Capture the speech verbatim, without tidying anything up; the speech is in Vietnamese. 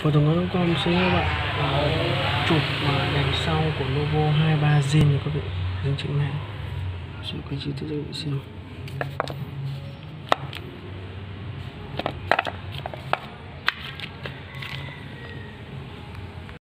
Và tổng hợp con sẽ các bạn uh, chụp uh, đằng sau của logo hai ba zin các vị, dính chữ này. Sẽ quay chi tiết cho các bạn xem.